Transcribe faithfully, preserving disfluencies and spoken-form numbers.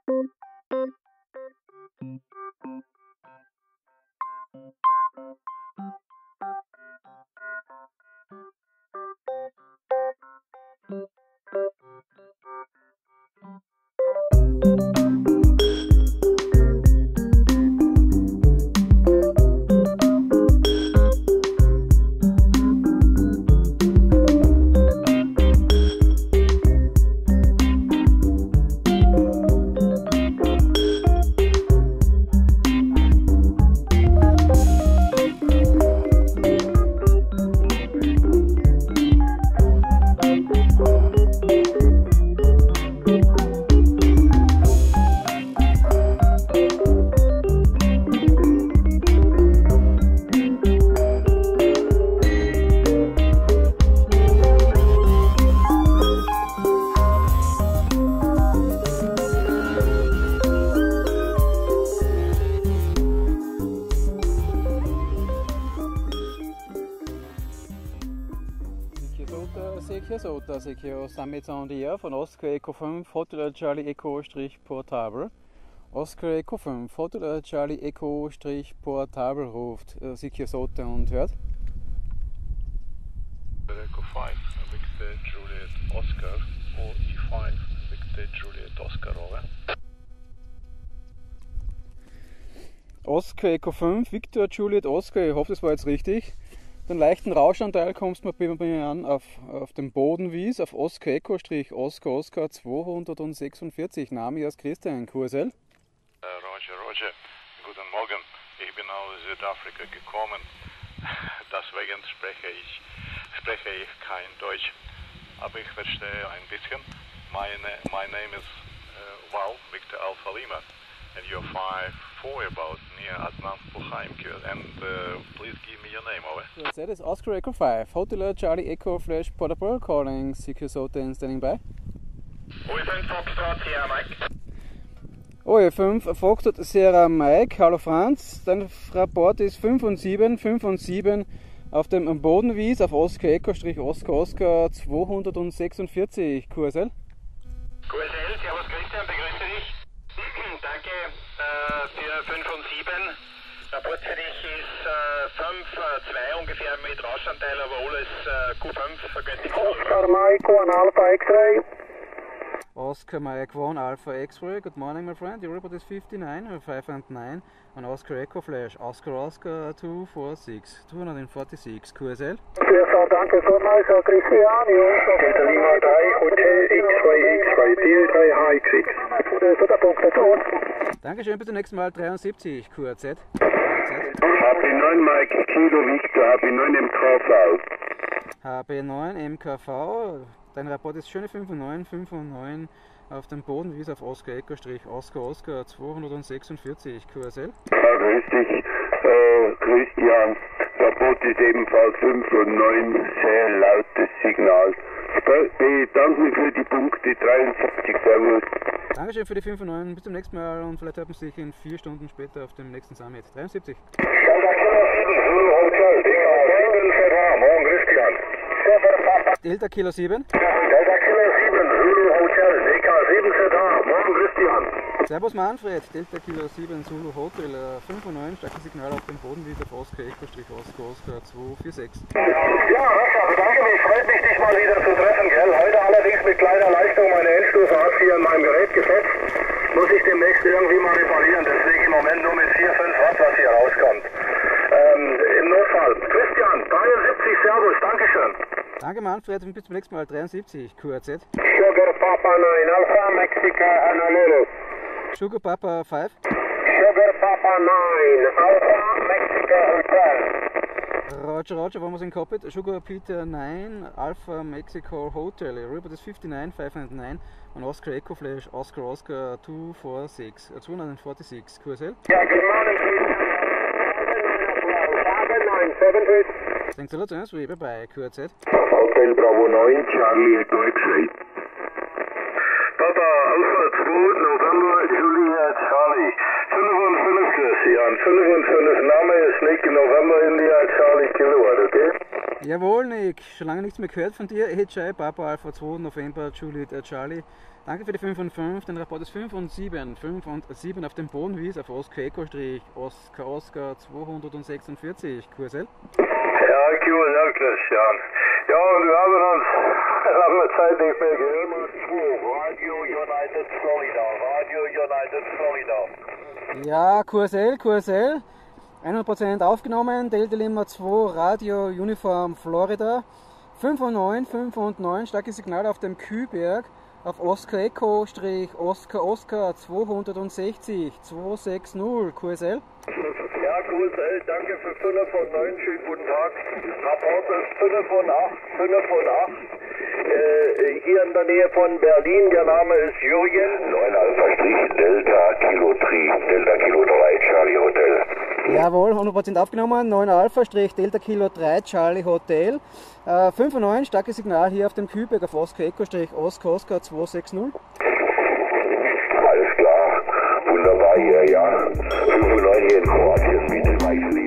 Sota, Sekio Summit on the air von Oscar Echo fünf, Hotel Charlie Echo Portable. Oscar Echo fünf, Hotel Charlie Echo Portable ruft Sekio Sota und hört. Echo fünf, Victor Juliet Oscar, O E fünf, Victor Juliet Oscar, over. Oscar Echo fünf, Victor Juliet Oscar, ich hoffe, das war jetzt richtig. Den leichten Rauschanteil kommst du bei mir an auf, auf dem Bodenwies, auf Oscar Echo Oscar Oscar zweihundertsechsundvierzig. Name ist Christian, Q S L. Uh, Roger, Roger, guten Morgen. Ich bin aus Südafrika gekommen, deswegen spreche ich, spreche ich kein Deutsch, aber ich verstehe ein bisschen. Meine, my name is uh, Wow, Victor Alpha Lima, and you're five four about near Adnan Buchaimkir, and uh, please give me your name, over. That is Oscar Echo five, Hotel Charlie Echo Flash Portable calling C Q Sota and standing by. O E fünf Foxtrot, Sierra Mike. O E fünf Foxtrot, Sierra Mike, hallo Franz. Dein Rapport ist fünf und sieben, fünf und sieben auf dem Bodenwies auf Oscar Echo Oscar Oscar zweihundertsechsundvierzig, Q S L. Q S L, Servus Christian, begrüße dich. Danke äh, für fünf und sieben. Rapport für dich ist äh, fünf zwei ungefähr mit Rauschanteil, aber alles äh, Q fünf, vergünstigt. Oscar Mike one Alpha X-Ray. Oscar Mike one Alpha X-Ray, good morning my friend, your report is fifty-nine, five and nine on Oscar Echo Flash, Oscar Oscar two forty-six, two forty-six, Q S L. Sehr so, danke vielmals, Herr Christian. Delta Lima drei, Hotel X-Ray X-Ray, D drei H X X. So, der Punkt ist on. Dankeschön, bis zum nächsten Mal, dreiundsiebzig, Q R Z. H B neun Mike, Kilo Victor, H B neun M K V. H B neun M K V, dein Rapport ist schöne fünf und neun, fünf und neun auf dem Bodenwies auf Oscar Echo Oscar Oscar zweihundertsechsundvierzig, Q S L. Ja, grüß dich, äh, Christian. Rapport ist ebenfalls fünf und neun, sehr lautes Signal. Ich bedanke mich für die Punkte, dreiundsiebzig, Servus. Dankeschön für die fünf und neun, bis zum nächsten Mal und vielleicht hört man sich in vier Stunden später auf dem nächsten Summit. dreiundsiebzig. Delta Kilo sieben, Zulu Hotel, D K sieben, Z H, morgen Christian. Delta Kilo sieben. Delta Kilo sieben, Zulu Hotel, D K sieben, Z H, morgen Christian. Servus Manfred, Delta Kilo sieben, Zulu Hotel, fünf und neun, starkes Signal auf dem Bodenwies auf Oscar Echo Oscar Oscar zweihundertsechsundvierzig. Ja, Rascha, bedanke mich, freut mich, dich mal wieder zu treffen, gell? Heute allerdings mit kleiner Leistung, meine Endstufe hat hier in meinem Gerät gesetzt. Muss ich demnächst irgendwie mal reparieren, deswegen im Moment nur mit vier, fünf Watt, was hier rauskommt. Ähm, im Notfall. Christian, dreiundsiebzig, Servus, Dankeschön. Danke Manfred und bis zum nächsten Mal, dreiundsiebzig, Q R Z. Sugar Papa neun, Alpha Mexica Honolulu. Sugar Papa five. Sugar Papa neun, Alpha Mexica Hotel. Roger, Roger, one was in copied. Sugar Peter nine, Alpha Mexico Hotel. Report is fifty-nine, five and nine on Oscar Echo Flash, Oscar Oscar two forty-six, uh, two forty-six, Q S L. Yeah, good morning, Christian. nine seven. Thanks a lot, answer, bye bye, Q R Z. Hotel Bravo neun, Charlie Echo X-Ray. Papa, Alpha zwei, November, Juliet, Charlie. fünfundfünfzig, Jan, fünfundfünfzig, Name ist Nick, November, India, Charlie, Kilowatt, okay? Jawohl, Nick, schon lange nichts mehr gehört von dir. H I, Papa Alpha zwei, November, Juliet, äh, Charlie. Danke für die fünf und fünf, den Rapport ist fünf und sieben. fünf und sieben auf dem Bodenwies auf Oscar Echo Strich, Oscar Oscar zweihundertsechsundvierzig, Q S L. Ja, Q S L, Christian. Ja, und wir haben uns lange Zeit nicht mehr gehört. Radio United Florida, Radio United Florida. Ja, Q S L, Q S L. hundert Prozent aufgenommen, Delta Lima zwei, Radio Uniform Florida. fünf und neun, fünf und neun, starkes Signal auf dem Kühlberg. Auf Oscar Echo Strich, Oscar Oscar zweihundertsechzig, zweihundertsechzig, Q S L. Ja, Q S L, danke für fünf von neun, schönen guten Tag. Rapport ist fünf von acht, fünf von acht. Äh, hier in der Nähe von Berlin, der Name ist Jürgen. neun Alpha Strich Delta Kilo drei, Delta Kilo drei, Charlie Hotel. Jawohl, hundert Prozent aufgenommen, neun Alpha Strich Delta Kilo drei, Charlie Hotel. Äh, fünf und neun, starkes Signal hier auf dem Kühlberg auf Oscar Echo Strich, Oscar Oscar zweihundertsechzig. Alles klar, wunderbar hier, ja. fünf und neun hier in Kroatien, bitte, Mike.